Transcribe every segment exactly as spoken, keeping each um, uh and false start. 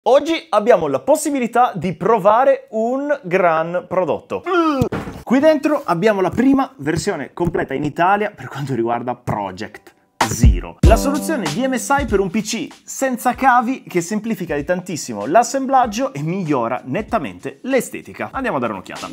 Oggi abbiamo la possibilità di provare un gran prodotto. Qui dentro abbiamo la prima versione completa in Italia per quanto riguarda Project Zero. La soluzione di M S I per un P C senza cavi che semplifica di tantissimo l'assemblaggio e migliora nettamente l'estetica. Andiamo a dare un'occhiata.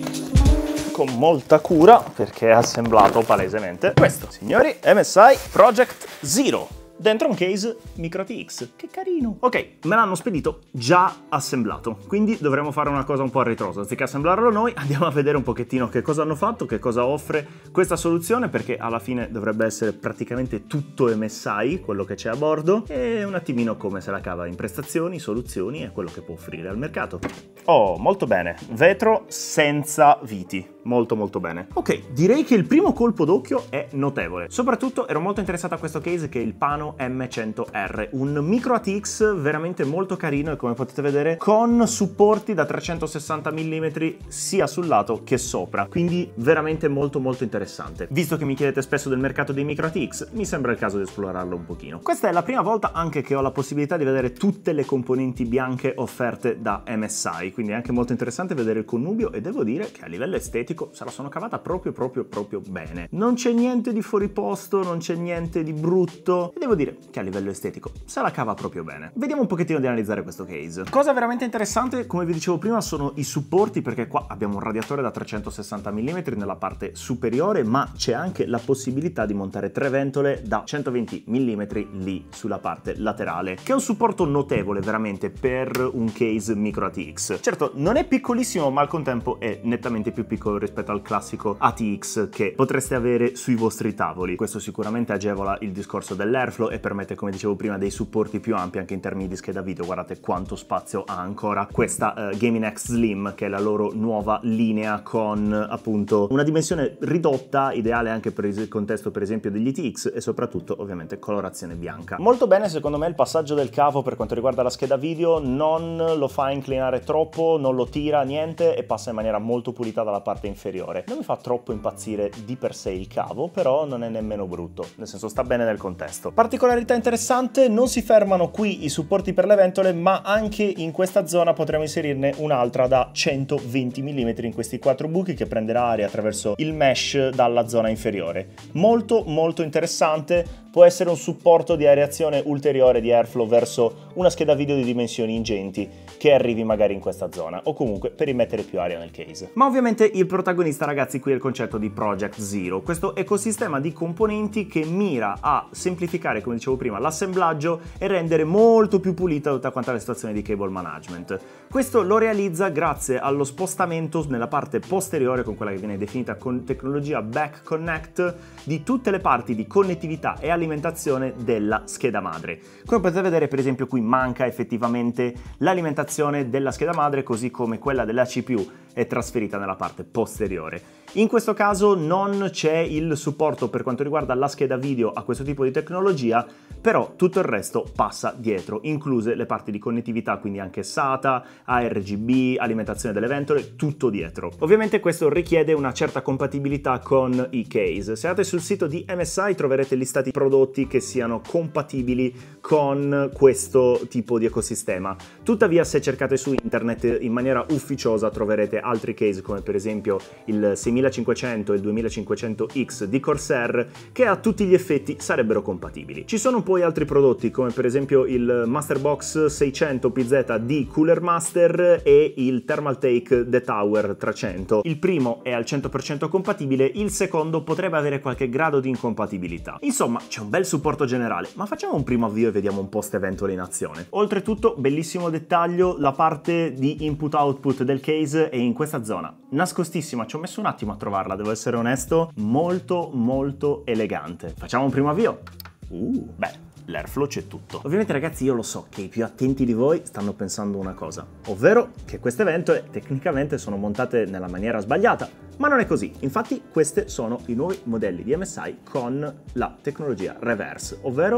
Con molta cura, perché è assemblato palesemente. Questo, signori, M S I Project Zero. Dentro un case Micro A T X, che carino! Ok, me l'hanno spedito già assemblato, quindi dovremo fare una cosa un po' a ritroso. Anziché assemblarlo noi, andiamo a vedere un pochettino che cosa hanno fatto, che cosa offre questa soluzione, perché alla fine dovrebbe essere praticamente tutto M S I, quello che c'è a bordo, e un attimino come se la cava in prestazioni, soluzioni e quello che può offrire al mercato. Oh, molto bene. Vetro senza viti. Molto molto bene. Ok, direi che il primo colpo d'occhio è notevole. Soprattutto ero molto interessato a questo case che è il Pano M cento R, un Micro A T X veramente molto carino e come potete vedere con supporti da trecentosessanta millimetri sia sul lato che sopra, quindi veramente molto molto interessante. Visto che mi chiedete spesso del mercato dei Micro A T X, mi sembra il caso di esplorarlo un pochino. Questa è la prima volta anche che ho la possibilità di vedere tutte le componenti bianche offerte da M S I, quindi è anche molto interessante vedere il connubio e devo dire che a livello estetico se la sono cavata proprio proprio proprio bene. Non c'è niente di fuori posto, non c'è niente di brutto e devo dire che a livello estetico se la cava proprio bene. Vediamo un pochettino di analizzare questo case. Cosa veramente interessante, come vi dicevo prima, sono i supporti, perché qua abbiamo un radiatore da trecentosessanta millimetri nella parte superiore, ma c'è anche la possibilità di montare tre ventole da centoventi millimetri lì sulla parte laterale, che è un supporto notevole veramente per un case Micro A T X. Certo, non è piccolissimo, ma al contempo è nettamente più piccolo rispetto al classico A T X che potreste avere sui vostri tavoli. Questo sicuramente agevola il discorso dell'airflow e permette, come dicevo prima, dei supporti più ampi anche in termini di scheda video. Guardate quanto spazio ha ancora questa uh, Gaming X Slim, che è la loro nuova linea con appunto una dimensione ridotta, ideale anche per il contesto per esempio degli A T X e soprattutto ovviamente colorazione bianca. Molto bene secondo me il passaggio del cavo per quanto riguarda la scheda video, non lo fa inclinare troppo, non lo tira niente e passa in maniera molto pulita dalla parte inferiore. Non mi fa troppo impazzire di per sé il cavo, però non è nemmeno brutto, nel senso sta bene nel contesto. Particolarità interessante, non si fermano qui i supporti per le ventole, ma anche in questa zona potremo inserirne un'altra da centoventi millimetri in questi quattro buchi che prenderà aria attraverso il mesh dalla zona inferiore. Molto molto interessante, può essere un supporto di areazione ulteriore di airflow verso una scheda video di dimensioni ingenti che arrivi magari in questa zona o comunque per immettere più aria nel case. Ma ovviamente il protagonista, ragazzi, qui è il concetto di Project Zero, questo ecosistema di componenti che mira a semplificare, come dicevo prima, l'assemblaggio e rendere molto più pulita tutta quanta la situazione di cable management. Questo lo realizza grazie allo spostamento nella parte posteriore, con quella che viene definita con tecnologia Back Connect, di tutte le parti di connettività e alimentazione della scheda madre. Come potete vedere, per esempio, qui manca effettivamente l'alimentazione della scheda madre, così come quella della C P U è trasferita nella parte posteriore. In questo caso non c'è il supporto per quanto riguarda la scheda video a questo tipo di tecnologia, però tutto il resto passa dietro, incluse le parti di connettività, quindi anche SATA, A R G B, alimentazione delle ventole, tutto dietro. Ovviamente questo richiede una certa compatibilità con i case. Se andate sul sito di M S I troverete listati prodotti che siano compatibili con questo tipo di ecosistema. Tuttavia, se cercate su internet in maniera ufficiosa troverete altri case, come per esempio il seimilacinquecento e il duemilacinquecento X di Corsair, che a tutti gli effetti sarebbero compatibili. Ci sono poi altri prodotti come per esempio il Masterbox seicento P Z di Cooler Master e il Thermaltake The Tower trecento. Il primo è al cento per cento compatibile, il secondo potrebbe avere qualche grado di incompatibilità. Insomma, c'è un bel supporto generale, ma facciamo un primo avvio e vediamo un po' ste ventole in azione. Oltretutto, bellissimo dettaglio, la parte di input-output del case è in questa zona, nascostissima, ci ho messo un attimo a trovarla, devo essere onesto, molto molto elegante. Facciamo un primo avvio? Uh, beh, l'airflow c'è tutto. Ovviamente, ragazzi, io lo so che i più attenti di voi stanno pensando una cosa, ovvero che queste ventole tecnicamente sono montate nella maniera sbagliata, ma non è così. Infatti questi sono i nuovi modelli di M S I con la tecnologia reverse, ovvero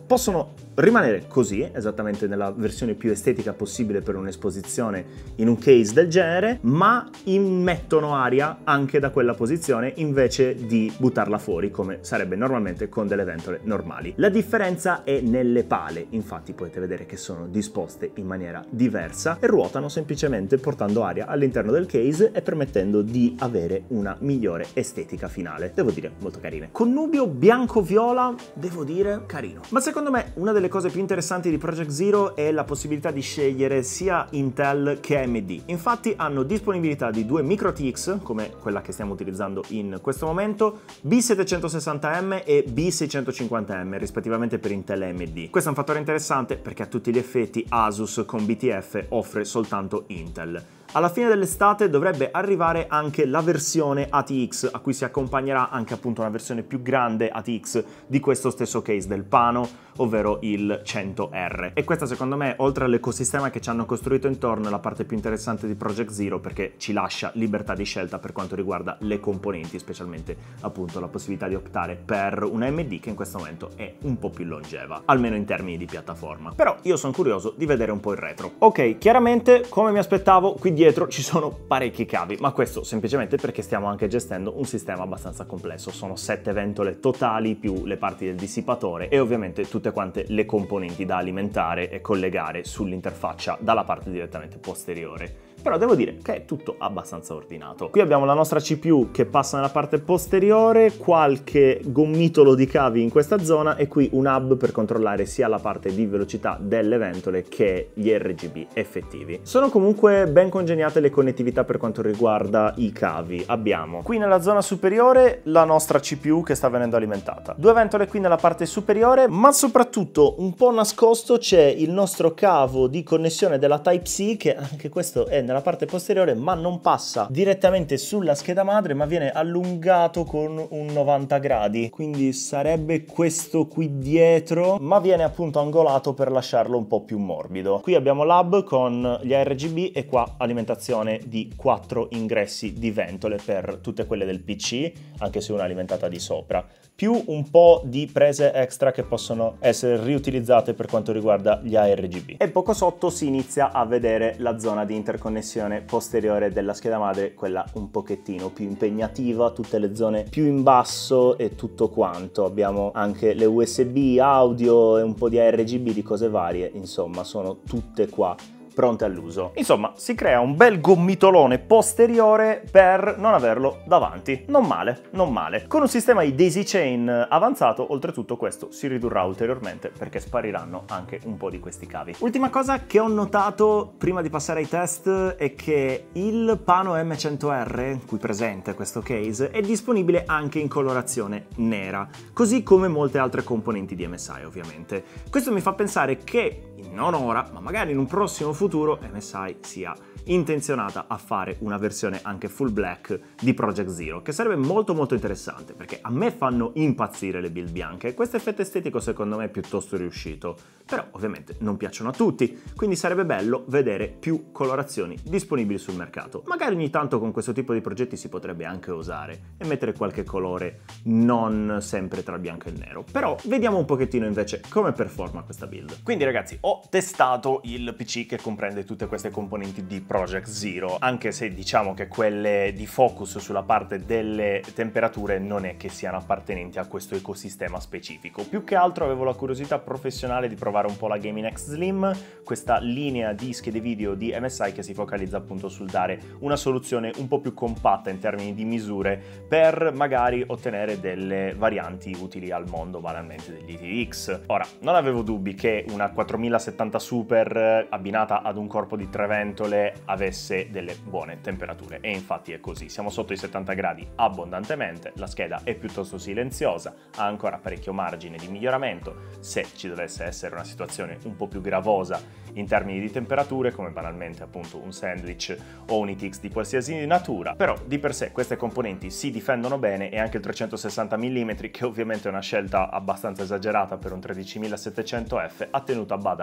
possono rimanere così, esattamente nella versione più estetica possibile per un'esposizione in un case del genere, ma immettono aria anche da quella posizione invece di buttarla fuori come sarebbe normalmente con delle ventole normali. La differenza è nelle pale, infatti potete vedere che sono disposte in maniera diversa e ruotano semplicemente portando aria all'interno del case e permettendo di avere una migliore estetica finale. Devo dire molto carine. Connubio bianco-viola, devo dire carino. Ma secondo me una delle cose più interessanti di Project Zero è la possibilità di scegliere sia Intel che A M D. Infatti hanno disponibilità di due micro T X, come quella che stiamo utilizzando in questo momento, B settecentosessanta M e B seicentocinquanta M, rispettivamente per Intel e A M D. Questo è un fattore interessante perché a tutti gli effetti Asus con B T F offre soltanto Intel. Alla fine dell'estate dovrebbe arrivare anche la versione A T X, a cui si accompagnerà anche appunto una versione più grande A T X di questo stesso case del Pano, ovvero il cento R. E questa secondo me, oltre all'ecosistema che ci hanno costruito intorno, è la parte più interessante di Project Zero, perché ci lascia libertà di scelta per quanto riguarda le componenti, specialmente appunto la possibilità di optare per un A M D che in questo momento è un po' più longeva, almeno in termini di piattaforma. Però io sono curioso di vedere un po' il retro. Ok, chiaramente come mi aspettavo, qui dietro ci sono parecchi cavi, ma questo semplicemente perché stiamo anche gestendo un sistema abbastanza complesso. Sono sette ventole totali più le parti del dissipatore e ovviamente tutte quante le componenti da alimentare e collegare sull'interfaccia dalla parte direttamente posteriore. Però devo dire che è tutto abbastanza ordinato. Qui abbiamo la nostra C P U che passa nella parte posteriore, qualche gomitolo di cavi in questa zona e qui un hub per controllare sia la parte di velocità delle ventole che gli R G B effettivi. Sono comunque ben congegnate le connettività per quanto riguarda i cavi. Abbiamo qui nella zona superiore la nostra C P U che sta venendo alimentata, due ventole qui nella parte superiore, ma soprattutto un po' nascosto c'è il nostro cavo di connessione della Type-C, che anche questo è nella parte posteriore ma non passa direttamente sulla scheda madre, ma viene allungato con un novanta gradi, quindi sarebbe questo qui dietro, ma viene appunto angolato per lasciarlo un po' più morbido. Qui abbiamo l'hub con gli A R G B e qua alimentazione di quattro ingressi di ventole per tutte quelle del P C, anche se una alimentata di sopra, più un po' di prese extra che possono essere riutilizzate per quanto riguarda gli A R G B. E poco sotto si inizia a vedere la zona di interconnessione posteriore della scheda madre, quella un pochettino più impegnativa, tutte le zone più in basso e tutto quanto. Abbiamo anche le U S B, audio e un po' di A R G B di cose varie, insomma sono tutte qua pronte all'uso. Insomma, si crea un bel gomitolone posteriore per non averlo davanti. Non male, non male. Con un sistema di daisy chain avanzato, oltretutto questo si ridurrà ulteriormente perché spariranno anche un po' di questi cavi. Ultima cosa che ho notato prima di passare ai test è che il Pano M cento R, qui presente questo case, è disponibile anche in colorazione nera, così come molte altre componenti di M S I ovviamente. Questo mi fa pensare che non ora, ma magari in un prossimo futuro M S I sia intenzionata a fare una versione anche full black di Project Zero, che sarebbe molto molto interessante perché a me fanno impazzire le build bianche e questo effetto estetico secondo me è piuttosto riuscito, però ovviamente non piacciono a tutti, quindi sarebbe bello vedere più colorazioni disponibili sul mercato. Magari ogni tanto con questo tipo di progetti si potrebbe anche osare e mettere qualche colore non sempre tra il bianco e il nero, però vediamo un pochettino invece come performa questa build. Quindi ragazzi, ho testato il P C che comprende tutte queste componenti di Project Zero, anche se diciamo che quelle di focus sulla parte delle temperature non è che siano appartenenti a questo ecosistema specifico. Più che altro avevo la curiosità professionale di provare un po' la Gaming X Slim, questa linea di schede video di M S I che si focalizza appunto sul dare una soluzione un po' più compatta in termini di misure per magari ottenere delle varianti utili al mondo banalmente degli I T X. Ora, non avevo dubbi che una quattromilasettanta Super abbinata ad un corpo di tre ventole avesse delle buone temperature e infatti è così. Siamo sotto i settanta gradi abbondantemente, la scheda è piuttosto silenziosa, ha ancora parecchio margine di miglioramento se ci dovesse essere una situazione un po' più gravosa in termini di temperature, come banalmente appunto un sandwich o un I T X di qualsiasi natura. Però di per sé queste componenti si difendono bene e anche il trecentosessanta millimetri, che ovviamente è una scelta abbastanza esagerata per un tredicimilasettecento F, ha tenuto a bada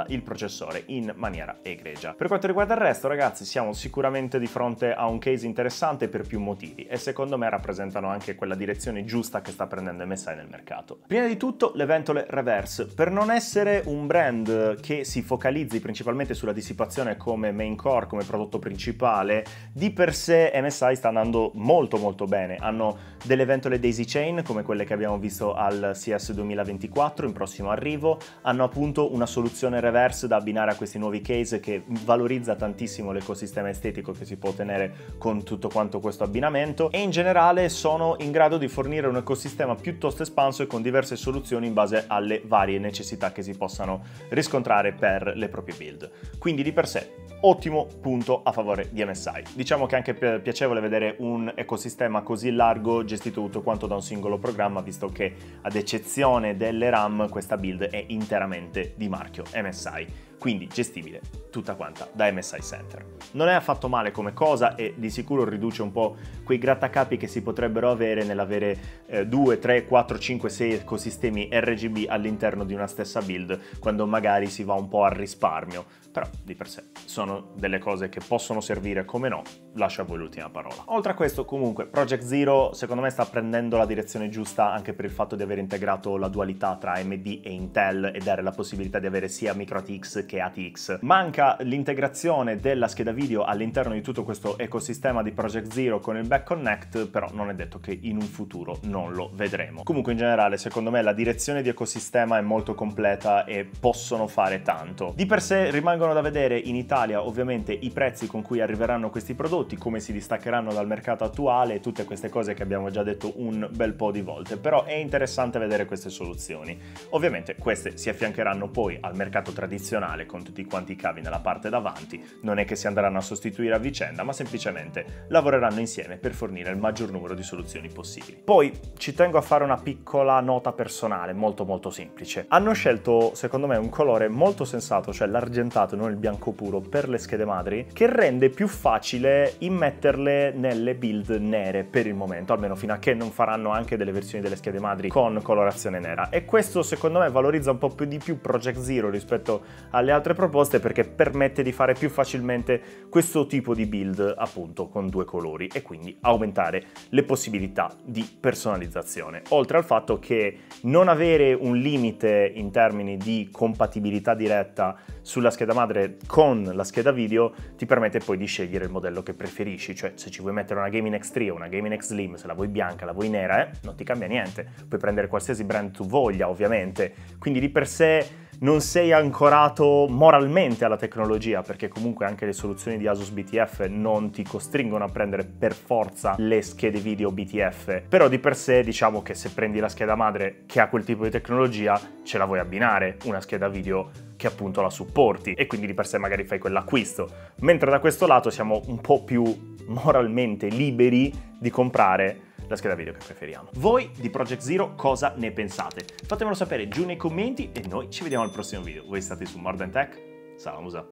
scalda il processore in maniera egregia. Per quanto riguarda il resto, ragazzi, siamo sicuramente di fronte a un case interessante per più motivi e secondo me rappresentano anche quella direzione giusta che sta prendendo M S I nel mercato. Prima di tutto le ventole reverse. Per non essere un brand che si focalizzi principalmente sulla dissipazione come main core, come prodotto principale, di per sé M S I sta andando molto molto bene. Hanno delle ventole daisy chain come quelle che abbiamo visto al C S duemilaventiquattro in prossimo arrivo, hanno appunto una soluzione reverse da abbinare a questi nuovi case che valorizza tantissimo l'ecosistema estetico che si può ottenere con tutto quanto questo abbinamento, e in generale sono in grado di fornire un ecosistema piuttosto espanso e con diverse soluzioni in base alle varie necessità che si possano riscontrare per le proprie build. Quindi di per sé ottimo punto a favore di M S I. Diciamo che è anche pi- piacevole vedere un ecosistema così largo gestito tutto quanto da un singolo programma, visto che ad eccezione delle RAM questa build è interamente di marchio M S I, quindi gestibile tutta quanta da M S I Center. Non è affatto male come cosa e di sicuro riduce un po' quei grattacapi che si potrebbero avere nell'avere eh, due, tre, quattro, cinque, sei ecosistemi R G B all'interno di una stessa build, quando magari si va un po' al risparmio, però di per sé sono delle cose che possono servire, come no, lascio a voi l'ultima parola. Oltre a questo, comunque, Project Zero secondo me sta prendendo la direzione giusta anche per il fatto di aver integrato la dualità tra A M D e Intel e dare la possibilità di avere sia micro A T X che A T X. Manca l'integrazione della scheda video all'interno di tutto questo ecosistema di Project Zero con il Back Connect, però non è detto che in un futuro non lo vedremo. Comunque in generale secondo me la direzione di ecosistema è molto completa e possono fare tanto. Di per sé rimangono da vedere in Italia ovviamente i prezzi con cui arriveranno questi prodotti, come si distaccheranno dal mercato attuale e tutte queste cose che abbiamo già detto un bel po' di volte, però è interessante vedere queste soluzioni. Ovviamente queste si affiancheranno poi al mercato tradizionale con tutti quanti i cavi nella parte davanti, non è che si andranno a sostituire a vicenda, ma semplicemente lavoreranno insieme per fornire il maggior numero di soluzioni possibili. Poi ci tengo a fare una piccola nota personale, molto molto semplice. Hanno scelto secondo me un colore molto sensato, cioè l'argentato, non il bianco puro, per le schede madri, che rende più facile immetterle nelle build nere per il momento, almeno fino a che non faranno anche delle versioni delle schede madri con colorazione nera, e questo secondo me valorizza un po' più di più Project Zero rispetto alle altre proposte, perché permette di fare più facilmente questo tipo di build appunto con due colori e quindi aumentare le possibilità di personalizzazione, oltre al fatto che non avere un limite in termini di compatibilità diretta sulla scheda madre con la scheda video ti permette poi di scegliere il modello che preferisci, cioè se ci vuoi mettere una Gaming X tre o una Gaming X Slim, se la vuoi bianca, la vuoi nera, eh, non ti cambia niente, puoi prendere qualsiasi brand tu voglia ovviamente, quindi di per sé non sei ancorato moralmente alla tecnologia, perché comunque anche le soluzioni di Asus B T F non ti costringono a prendere per forza le schede video B T F, però di per sé diciamo che se prendi la scheda madre che ha quel tipo di tecnologia ce la vuoi abbinare una scheda video che appunto la supporti e quindi di per sé magari fai quell'acquisto, mentre da questo lato siamo un po' più moralmente liberi di comprare la scheda video che preferiamo. Voi di Project Zero cosa ne pensate? Fatemelo sapere giù nei commenti e noi ci vediamo al prossimo video. Voi state su More Than Tech, Salamusa!